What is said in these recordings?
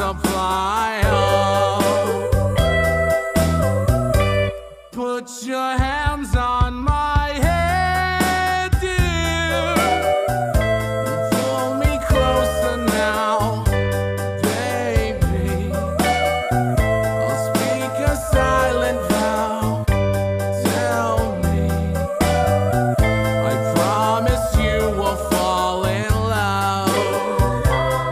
supply. Put your hands on my head, dear. Pull me closer now, baby. I'll speak a silent vow. Tell me, I promise you will fall in love.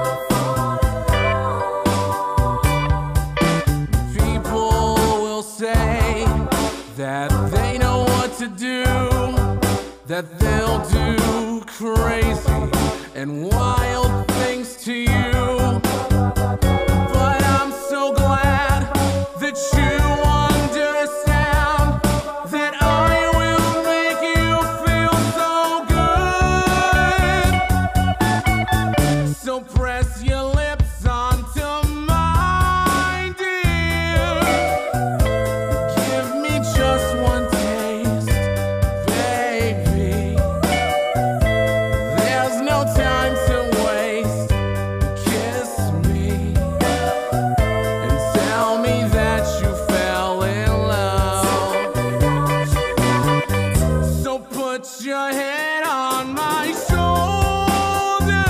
People will say that they know what to do, that they'll do crazy and wild things to you. But I'm so glad that you understand that I will make you feel so good. So press your lips onto mine, dear. Give me just one taste, baby. There's no time to waste. Kiss me and tell me that you fell in love. So put your head on my shoulder.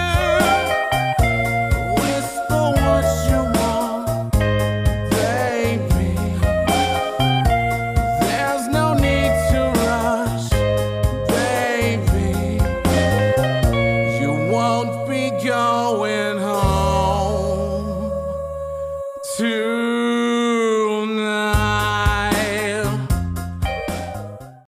Whisper what you want, baby. There's no need to rush, baby. You won't be going home tonight.